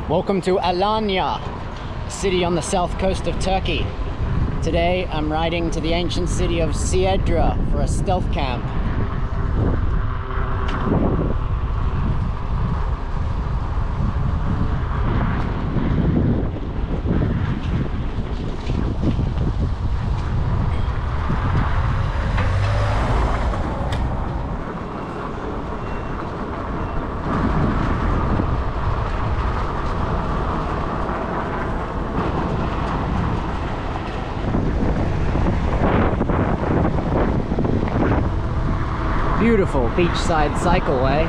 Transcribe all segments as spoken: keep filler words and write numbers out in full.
Welcome to Alanya, a city on the south coast of Turkey. Today I'm riding to the ancient city of Syedra for a stealth camp. Beautiful beachside cycleway.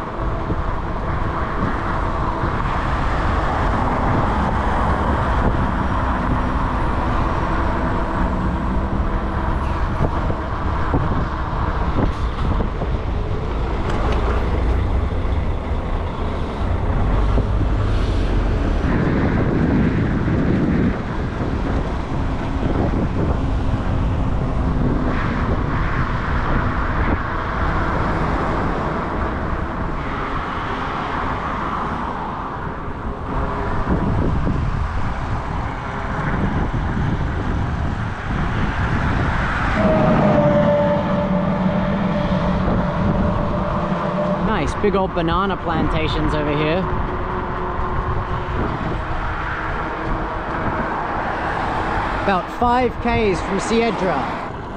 Nice big old banana plantations over here. About five Ks from Syedra.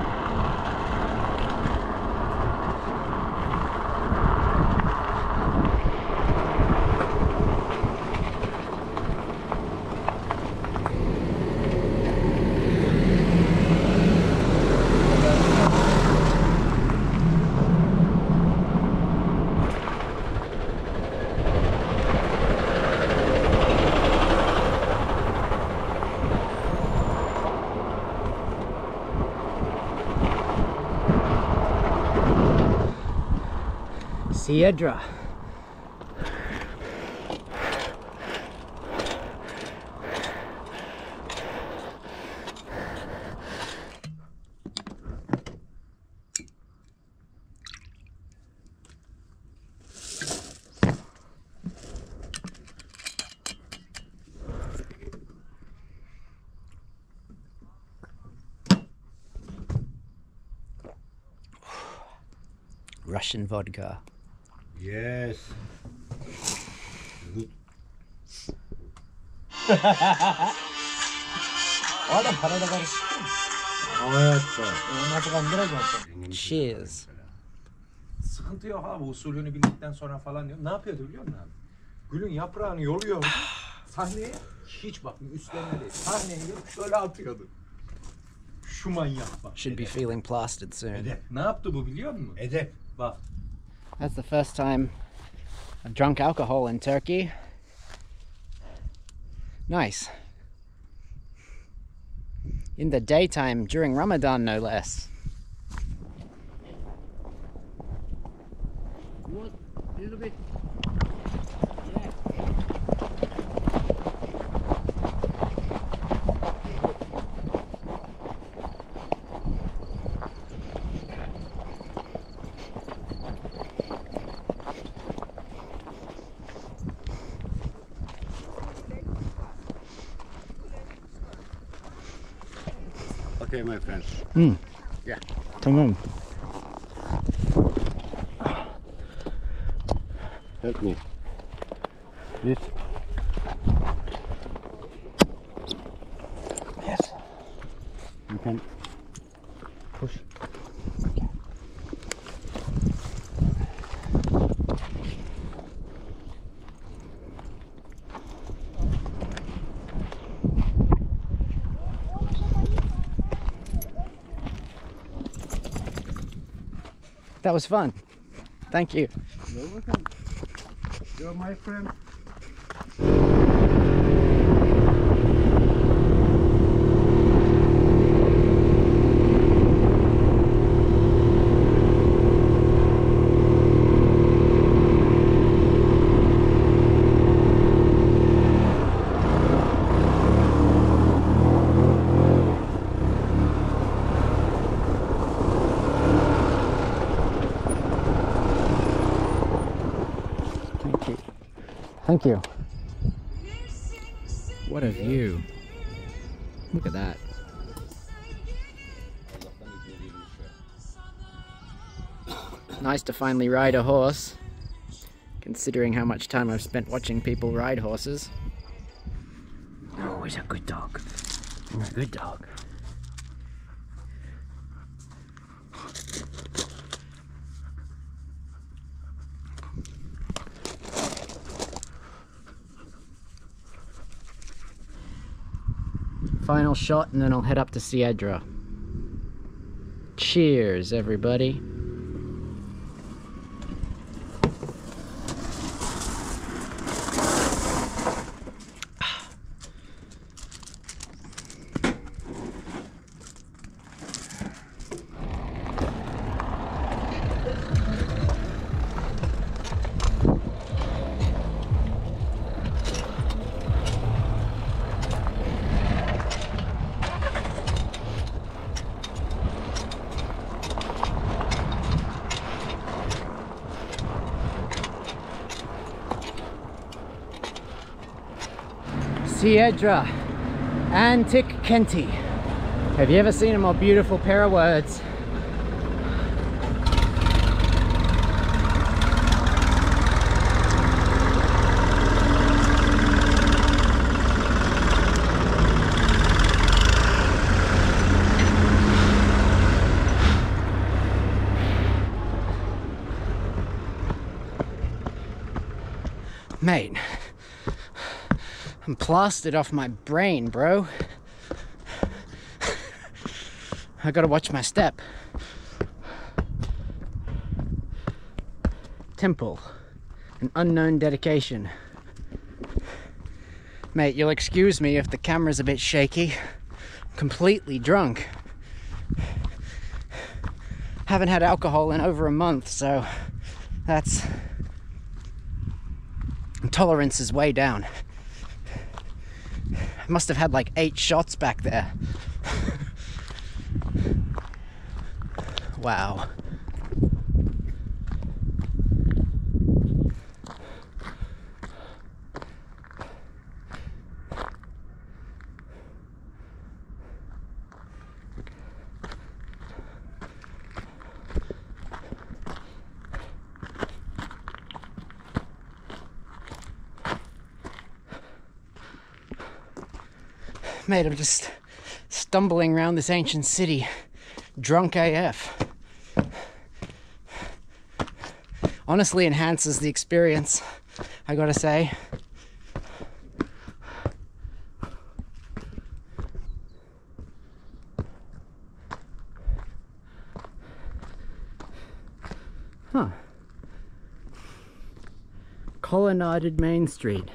Syedra. Russian vodka. Yes. Good. Adam para da karıştı. Hayatta. Nasıl kandıracaksın? Cheers. Sıkıntı yok abi, usulünü bildikten sonra falan diyor. Ne yapıyordu biliyor musun abi? Gülün yaprağını yoluyordu. Sahneye hiç bakmıyor, üstlerine değil. Sahneye gelip şöyle atıyordu. Şu manyak bak. Should be feeling plastered soon. Edep. Ne yaptı bu biliyor musun? Edep. Bak. That's the first time I've drunk alcohol in Turkey. Nice. In the daytime during Ramadan, no less. What? A little bit. Okay, my friend. Mm. Yeah. Tamam. Help me. Please. Yes. You can push. That was fun. Thank you. You're welcome. You're my friend. Thank you. What a view. Look at that. Nice to finally ride a horse, considering how much time I've spent watching people ride horses. Oh, he's a good dog. A good dog. Final shot and then I'll head up to Syedra. Cheers, everybody. Syedra, Ancient City. Have you ever seen a more beautiful pair of words? Mate, I'm plastered off my brain, bro. I gotta watch my step. Temple. An unknown dedication. Mate, you'll excuse me if the camera's a bit shaky. Completely drunk. Haven't had alcohol in over a month, so that's... tolerance is way down. I must have had like eight shots back there. Wow. Mate, I'm just stumbling around this ancient city, drunk A F. Honestly enhances the experience, I gotta say. Huh. Colonnaded Main Street.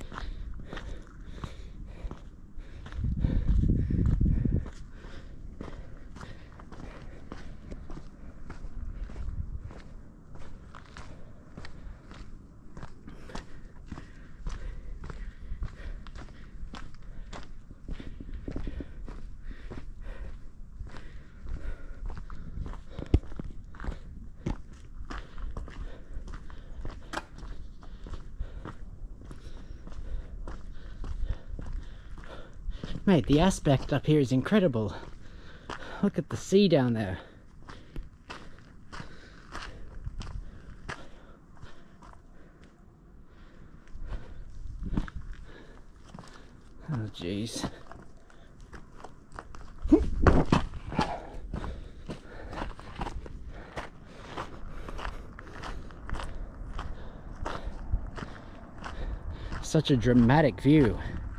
Mate, the aspect up here is incredible. Look at the sea down there. Oh, jeez. Such a dramatic view.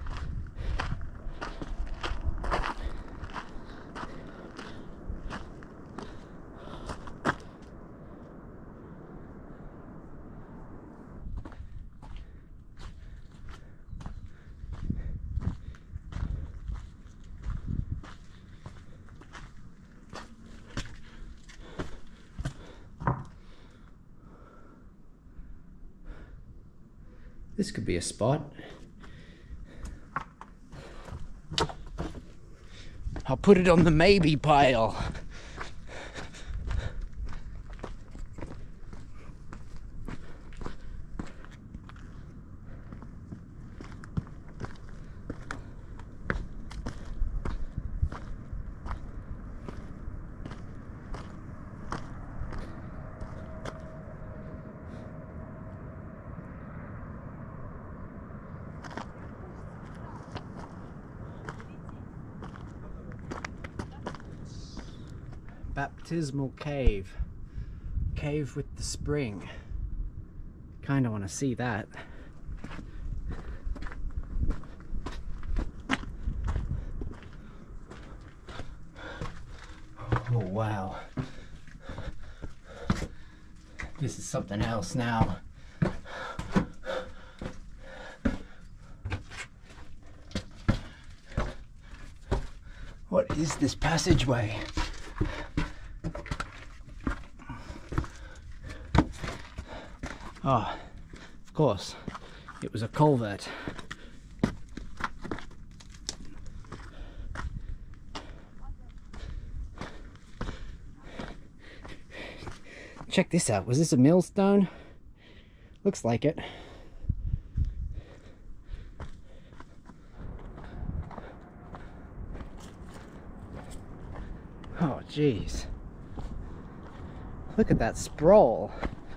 This could be a spot. I'll put it on the maybe pile. Baptismal cave. Cave with the spring. Kinda wanna see that. Oh wow. This is something else now. What is this passageway? Oh, of course, it was a culvert. Check this out. Was this a millstone? Looks like it. Oh, jeez. Look at that sprawl.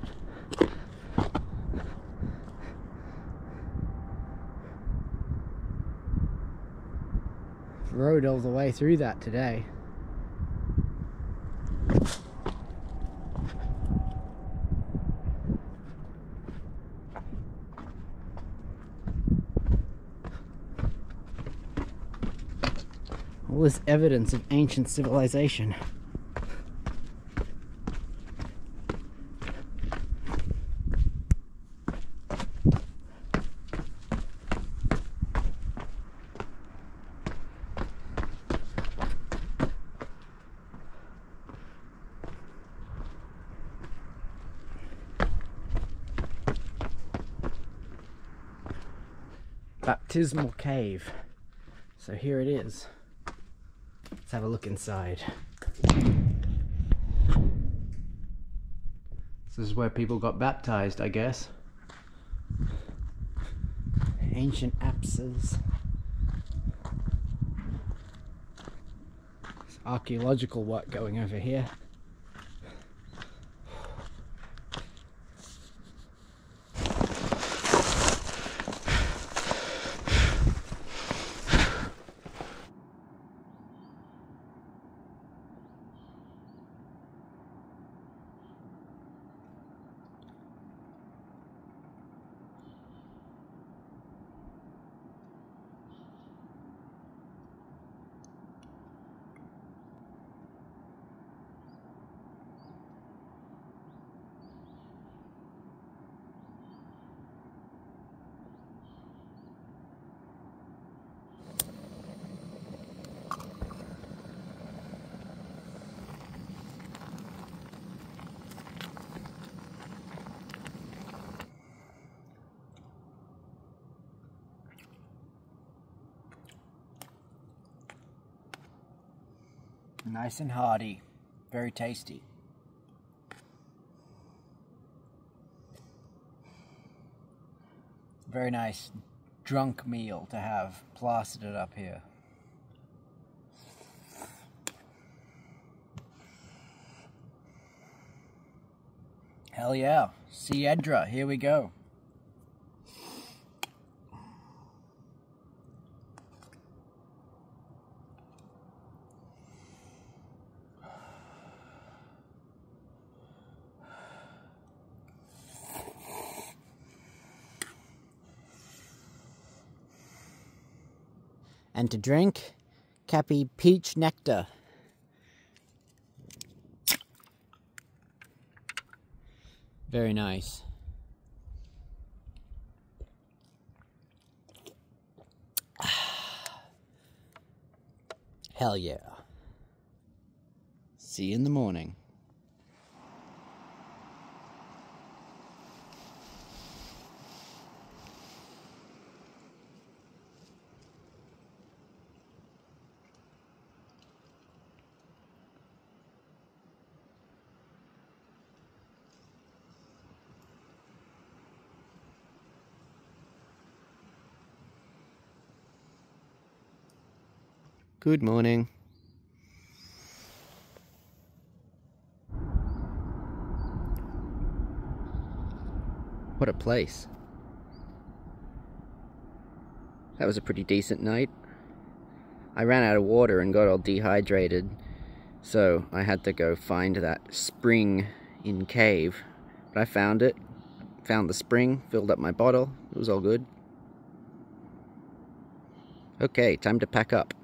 Rode all the way through that today. All this evidence of ancient civilization. Baptismal cave. So here it is. Let's have a look inside. This is where people got baptized, I guess. Ancient apses. There's archaeological work going over here. Nice and hearty, very tasty. Very nice drunk meal to have plastered up here. Hell yeah, Syedra, here we go. And to drink, Cappy peach nectar. Very nice. Hell yeah. See you in the morning. Good morning. What a place. That was a pretty decent night. I ran out of water and got all dehydrated So I had to go find that spring in cave. But I found it, found the spring, filled up my bottle, it was all good. Okay, time to pack up.